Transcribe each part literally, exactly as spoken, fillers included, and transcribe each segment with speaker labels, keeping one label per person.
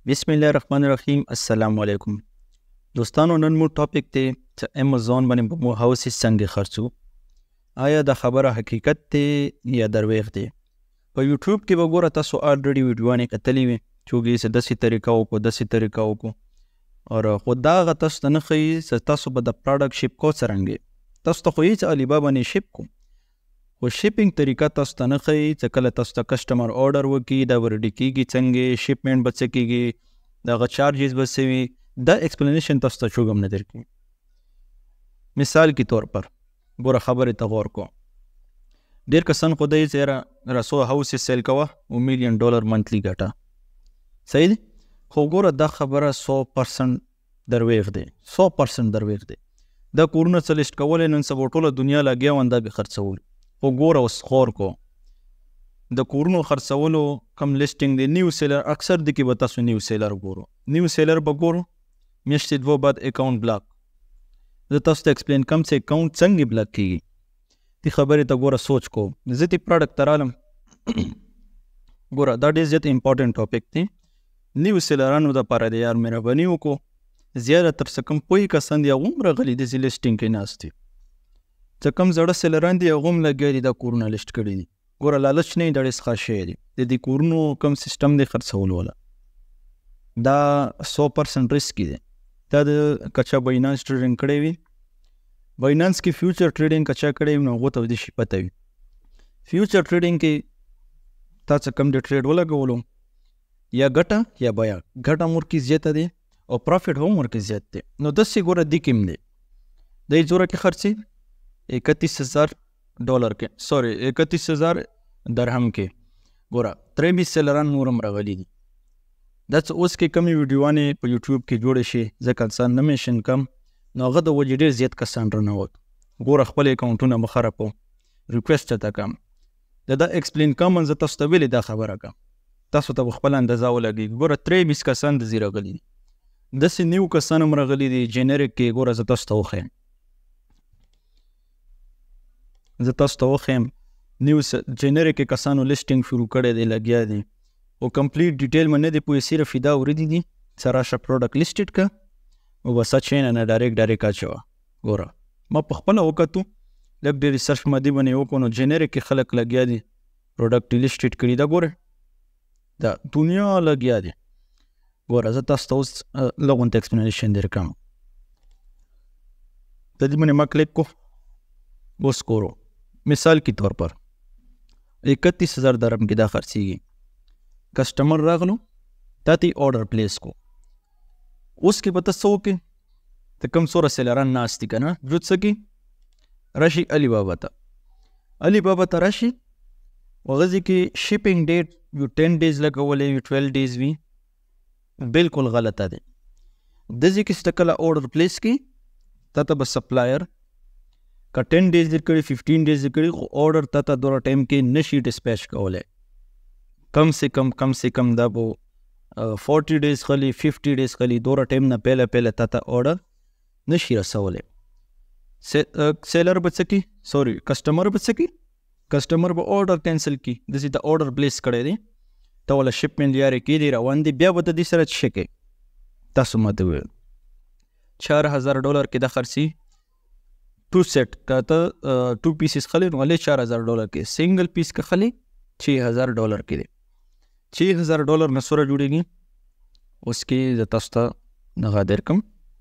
Speaker 1: بسم الله الرحمن الرحیم. السلام علیکم دوستانو. نن مو ټاپک دی چې امازون باندې به مو هاوسز څنګه خرڅو. آیا دا خبره حقیقت دی یا درویغ دی؟ په یوټیوب کې به ګوره تاسو آلریډي ویډیوانې کتلې وي چې هغې څه داسې طریقه وکړو داسې طریقه وکړو او خو دا هغه تاسو ته نه ښیي چې تاسو به د پراډکټ شپ کو څرنګې. تاسو ته خو یې چې البابا باندې شپ کو، خو شپینګ طریقه تاسو ته نه ښیي چې کله تاسو ته کسټمر آرډر وکړي دا به ریډي کېږي څنګه، شپمنټ به څه کېږي، د هغه چارجز به څه وي. دا ایکسپلینیشن تاسو ته چوګ هم نه درکوي. مثال کے طور پر ګوره خبرې ته غور کو. ډېر کسان خو دی چې یاره رسو هاوسز سیل کوه او میلیون ډالر منتلی ګټه، صحیح دی؟ خو ګوره دا خبره سو پرسنټ درویغ دی، سو پرسنټ درویغ دی. دا کورونه څه لیسټ کولی نن سبا ټوله دنیا لګیا وه دا به خرڅول. خو ګوره اوس خور کو د کورونو خرڅولو کم لیسټینګ دی. نیو سیلر اکثر دی کې به تاسو نیو سیلر ګورو، نیو سیلر به ګورو میاشتې دوه بعد اکاونټ بلاک. زه تاسو ته ایکسپلین کوم چې اکاونټ څنګه بلاک کېږي. دې خبرې ته ګوره سوچ کو. زه دې پروډکټ ته رالم. ګوره دا ډېر زیات امپارټنټ ټاپک دی. نیو سیلرانو دپاره دی یار مهرباني وکړو زیاده تر څه کم پوهې کسان دي هغه هم راغلي دي چې لیسټینګ کې ناست دي. څه کم زړه سیلران دي هغه هم لګیا دي دا کورونه لیسټ کړي دي. ګوره لالچ نه دا ډېر ښه شی دی. د دې کورونو کم سیسټم دی خرڅولو والا دا سو پرسنټ رسکي دی. دا د کچا باینانس ټریډینګ کړی وي، باینانس کې فیوچر ټریډینګ کچا کړی وي نو هغو ته دې شي پته وي. فیوچر ټریډینګ کې تا څه کم د ټریډ ولګولو یا ګټه یا بیا ګټه هم ورکې زیاته دی او پرافټ هم ورکې زیات دی. نو داسې ګوره دې کې هم دی. د یې زوره کې خرڅي اکتیس هزار ډالر کې، سوري اکتیس هزار درهم کې. ګوره تریبیس سیلران نور هم راغلي دي. دا څه اوس کې کمې ویډیوانې په یوټیوب کې جوړې شي ځکه انسان نه میشن کم نو هغه د وجې ډېر زیات کسان رانوت. ګوره خپل اکاونټونه مه خرابو، ریکویسټ چاته کوم د دا ایکسپلین کوم زه تاسو ته ویلې دا خبره کوم، تاسو ته به خپله اندازه ولګېږي. ګوره تریبیس کسان د ځي راغلي دي، داسې نیو کسان هم راغلي دي جنریک کې. ګوره زه تاسو ته وښیم زه تاسو ته وښیم نیو جنریک کې کسانو لیسټینګ شروع کړی دی، لګیا دي او کمپلیټ ډیټیل مې نه دی پوهې، صرف دا اورېدي دي چې راشه پروډکټ لیسټډ که او بس اچې نه نه ډایرکټ ډایرکټ اچوه. ګوره ما په خپله وکتو لږ ډېر ریسرچ مدي باندې وکړو نو جنریک کې خلک لګیا دي پروډکټ لیسټډ کړي. دا ګوره دا دنیا لګیا دي. ګوره زه تاسو ته اوس لږ غونته ایکسپلینیشن در کوم. د دې باندې ما کلیک کو اوس ګورو. مثال کے طور پر اکتیس ہزار درم کې دا خرڅېږي. کسٹمر راغلو تا ته آرډر پلیس کو. اوس کې به ته څه وکړې ته کم څوره سیلران ناست دي که نه جو څه کړي راشي علي بابا ته. علي بابا ته راشي هغه ځای کې شپینګ ډیټ یو ټین ډیز لګولی وي، ټویلو ډیز وي، بلکل غلطه دی. د ځای کې چې ته کله آرډر پلیس کړي تا ته به سپلایر که ټین ډیز در کړي ففټین ډیز در کړي خو آرډر تا ته دوره ټایم کې نشي ډسپیچ کولی. کم سے کم کم سے کم دا به فورټي ډیز خلی ففټي ډیز خلی دوره ټایم نه پهله پهله تا ته آرډر نشي رسولی. سیلر به څه کړي سوري کسټمر به څه کړي کسټمر به آرډر کینسل کړي. داسې ته آرډر پلیس کړی دی ته والا شپمنټ لیارې کې دی روان دی، بیا به ته دې سره څه کوي تاسو ماته وویل چار هزار ډالر کې دا خرڅي ټو سیٹ که ته ټو پیسز خلی نو هلې چار هزار ډالر کې، سنګل پیس که خلی چھ هزار ډالر کې دی. چھ هزار ډالر نه څومره جوړېږي اوس کې زه تاسو ته دغه درکړم.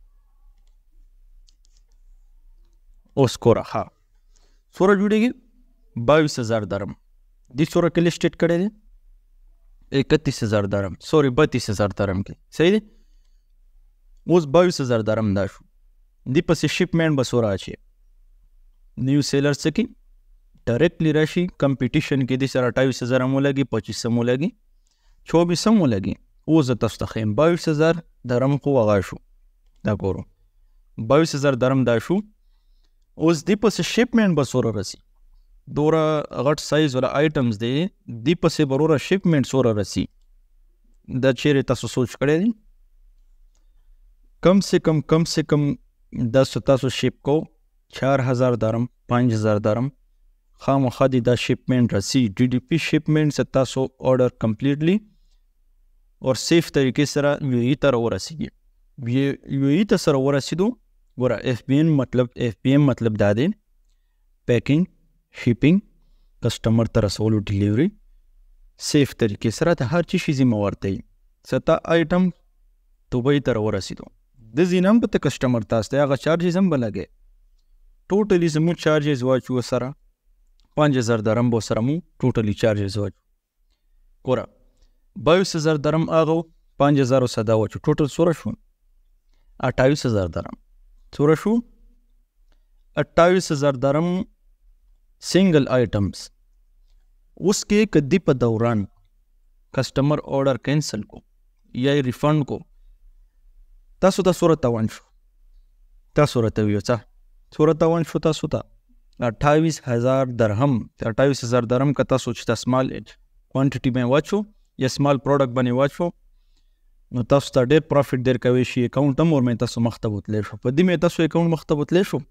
Speaker 1: اوس ګوره ښه څومره جوړېږي بایوس هزار درم. دې څومره کې لیسټډ کړی دی اکتیس هزار درم سوري بتیس هزار درم کې، صحیح دی؟ اوس بایوس هزار درم دا شو. دې پسې شپمنټ به څومره اچي نیو سیلر څه کړي ډایرکټلی راشي کمپټیشن کې دې سره اټھائیس هزار هم ولګي، پچیس هم ولګي، چوبیس هم ولګي. اوس زه تاسو ته ښیم بایوس هزار درم خو هغه شو. دا ګورو بایوس هزار درم دا شو. اوس دې پسې شپمنټ به څومره رسي دوره غټ سایز والا آیټمز دی دې پسې به وروره شپمنټ څومره رسي دا چیرې تاسو سوچ کړی دی؟ کم سے کم کم سے کم دا تاسو شپ کو چار ہزار درم پانچ ہزار درم خامخا دی دا شپمنٹ رسی. ڈی ڈی پی شپمنٹ سے تاسو آرڈر کمپلیٹلی او سیف طریقې سره یو ای ته راورسیږي. یو ای ته سره ورسېدو ګوره اف بی ایم مطلب اف بی ایم مطلب دا دی پیکینګ، شیپینګ، کسټمر ته رسولو ډیلیوري سیف طریقې سره د هر چی شي ذمه ورته وي. ستا آیټم دوبۍ ته راورسېدو د ځینه هم په ته کسټمر ته استی هغه چارجز هم به لګی. ټوټلی زموږ چارجز واچو سره پنځ هزار درم به سره مو ټوټلی چارجز واچو. ګوره بایوس هزار درم هغه پنځ هزارو سره دا واچو ټوټل څومره شو؟ اټاویس هزار درم. څومره شو؟ اټاویس هزار درم سنگل آیټمز. اوس کې که دی په دوران کسټمر آرډر کینسل کو یا ریفند کو تاسو ته څومره تاوان شو؟ تاسو راته ویو څه څومره تاوان شو تاسو ته؟ اټاویس هزار درهم. اټاویس هزار درهم که تاسو چې تا سمال کوانټیټي باندې واچو یا سمال پروډکټ باندې واچو نو تاسو ته ډېر پروفیټ در کوي شي. اکاونټ هم ورمې تاسو مخ ته بوتلی شو. په دې مې تاسو اکاونټ مخ ته بوتلی شو.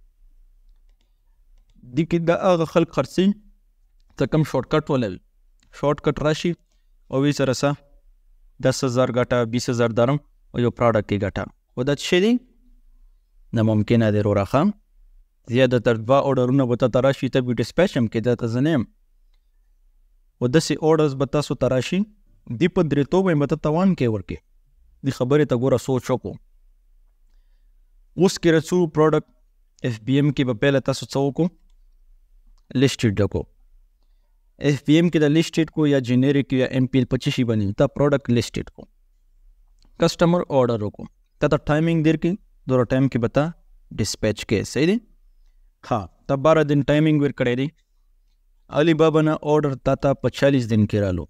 Speaker 1: دې کې د هغه خلک خرڅي ته کم شارټ کټ ولوي شارټ کټ راشي او وی سره څه دس هزار ګټه بیس هزار درم او یو پروډکټ کې ګټه. خو دا څه دی ناممکنه دی رورا خام. زیاده تر دوه اورډرونه به ته راشي ته به ډسپیچ هم کېده ته زه نه یم. و داسې اورډرز به تاسو ته راشي دې په درېتوب یې به ته توان کې ورکې. دې خبرې ته ګوره سوچ وکړو. اوس کې رسو پروډکټ اف بی ایم کې به پهله تاسو څه وکړو؟ لیسټډ وکړو. اف بی ایم کې د لیسټډ کو یا جنریک یا ایم پی ایل په څه شي باندې تا پروډکټ لیسټډ کو کسټمر آرډر وکړو ته ته ټایمینګ درکې دوره ټایم کې به ته ډسپیچ کې. صحیح دی؟ ها تا بارہ دن ٹائمنگ ور کړی دی. علی بابا نه آرډر تا ته په چالیس دن کې رالو.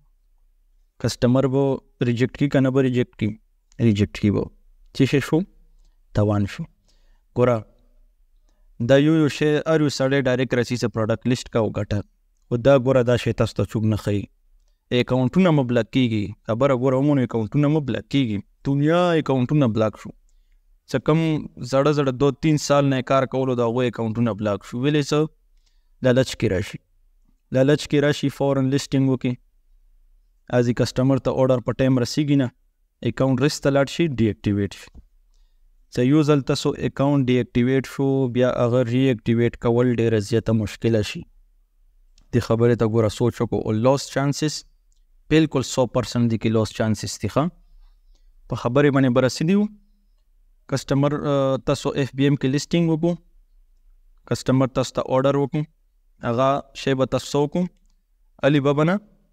Speaker 1: کسټمر به ریجیکټ کی کنه به ریجیکټ کی؟ ریجیکټ کی به. څه شو؟ توان شو. ګوره دا یو یو شی هر یو سړی ډایرکټ راسي چې پروډکټ لیسټ کا وګټه خو دا ګوره دا شی تاسو ته څوک نه ښیي. اکاونټونه مو بلاک کېږي. خبره ګوره عموماً اکاونټونه مو بلاک کېږي. دنیا اکاونټونه بلاک شو. څه کم زړه زړه دو تین سال نه کار کولو د هغوی اکاونټونه بلاک شو. ولې څه؟ لالچ کې راشي. لالچ کې راشي فورن لیسټینګ وکړي. ازي کسټمر ته آرډر په ټایم رسیږي نه اکاونټ ریسک ته لاړ شي ډي اکټیویټ شي. څه یو ځل تاسو اکاونټ ډي اکټیویټ شو بیا هغه ری اکټیویټ کول ډېره زیاته مشکله شي. دې خبرې ته ګوره سوچ وکړو. او لاس چانسز بالکل سو پرسنټ دي کې لاس چانسز دي. ښه په خبرې باندې به رسېدي وو. کسټمر تاسو اف بی ایم کې لیسټینګ وکړو. کسټمر تاسو ته آرډر وکړو هغه شی به تاسو وکړو. علی بابا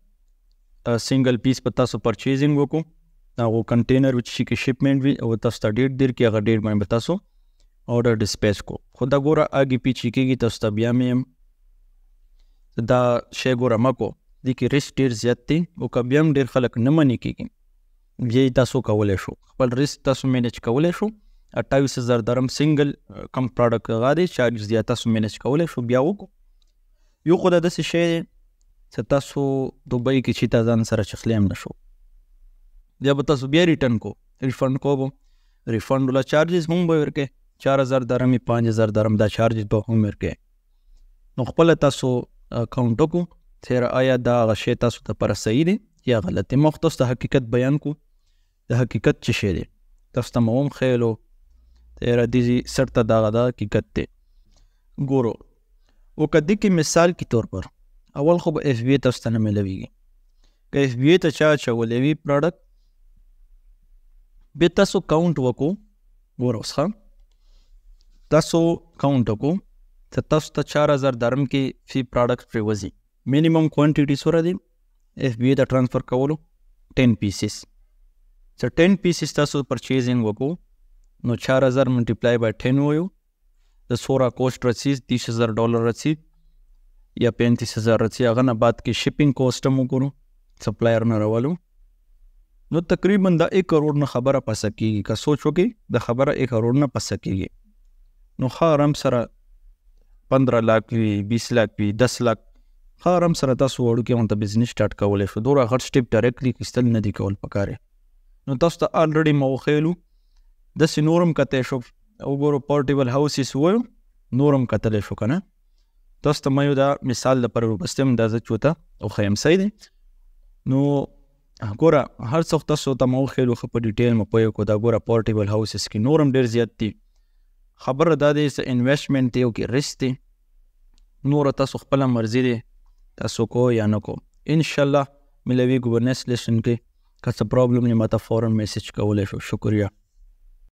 Speaker 1: نه سنگل پیس په تاسو پرچیزینګ وکړو. هغه کنټینر چې شي کې شپمنټ وي او تاسو ته ډېر ډېر کې هغه ډېر باندې به تاسو آرډر ډسپیچ کو. خو دا ګوره اګې پیچې کېږي تاسو ته بیا مې یم دا شی ګوره مه کو. دې کې ریسک ډېر زیات دی او که بیا هم ډېر خلک نه منې کېږي بیا یې تاسو کولی شو خپل ریسک تاسو مینیج کولی شو. اټاویس هزار درم سنگل کم پروډکټ هغه دی چارجز یا تاسو مینیج کولی شو. بیا وکړو. یو خو دا داسې شی دی چې تاسو دوبۍ کې چې تا ځان سره چخلی هم نه شو بیا به تاسو بیا ریټرن کو ریفند کو به ریفند ولا چارجز هم به ورکې چار هزار درم یې پنځ هزار درم دا چارجز به هم ورکې. نو خپله تاسو اکاونټ وکړو چېرې آیا دا هغه شی تاسو ته پره صحیح دی یا غلط دی. موږ تاسو ته حقیقت بیان کو. د حقیقت څه شی دی تاسو ته مو هم ښیلو تیرا دیزی سر تا داغا دا حقیقت تے. گورو او که دی که مثال کی طور پر اول خوب ایف بی تا ستنه ملویگی که ایف بی تا چا چاولوی پروڈکٹ بی تاسو کاؤنٹ وکو. گورو اس خواهم تاسو کاؤنٹ وکو تا تاسو تا چار هزار درم کی فی پروڈکٹ پر وزی مینیمم کوانٹیٹی سورا دی ایف بی تا ٹرانسفر کولو ٹین پیسز. سر ٹین پیسز تاسو پرچیزنگ وکو نو چار هزار ملټیپلای بای ټین وایو د سورا کوسټ رسید تیس هزار ډالر رسید یا پینتیس هزار رسید. هغه نه بعد کې شپینګ کوسټ هم وکړو سپلایر نه راولو نو تقریبا د ایک کروڑ نه خبره پسه کېږي. که سوچ وکړئ د خبره ایک کروڑ نه پسه کېږي نو ښه آرام سره پندره لاک وي بیس لاک وي دس لاک ښه آرام سره تاسو وړوکی غونته بزنس سټارټ کولی شو. دومره غټ سټیپ ډایرکټلی اخیستل نه دي کول پکار. نو تاسو ته الریډي ما وښیلو داسې نورم کتی شو. وګورو پورټیبل هاوسز ووایو نورم کتلی شو که نه. تاسو ته ما یو دا مثال دپاره راوبستی یم دا زه چې ورته وښیم صحیح دی. نو ګوره هر څه تاسو ته مو وښیلو ښه په ډیټیل مو پوه کړو دا ګوره پورټیبل هاوسز کې نور هم ډېر زیات دي. خبره دا دی چې انویسټمنټ دی او کې ریسک دی نوره تاسو خپله مرضي دی تاسو کو یا نه کو. انشاءالله ملویږو په نیکسټ لیسن کې. که څه پرابلم وي ماته فورا میسج کولی شو. شکریه.